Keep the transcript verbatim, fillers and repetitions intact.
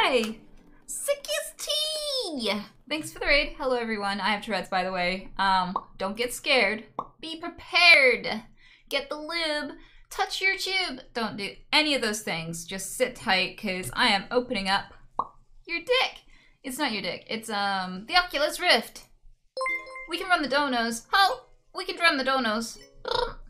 Hi! Sick as tea! Thanks for the raid. Hello everyone. I have Tourette's, by the way. Um, don't get scared. Be prepared. Get the lube. Touch your tube. Don't do any of those things. Just sit tight, because I am opening up your dick. It's not your dick. It's, um, the Oculus Rift. We can run the donos. Oh! We can run the donos.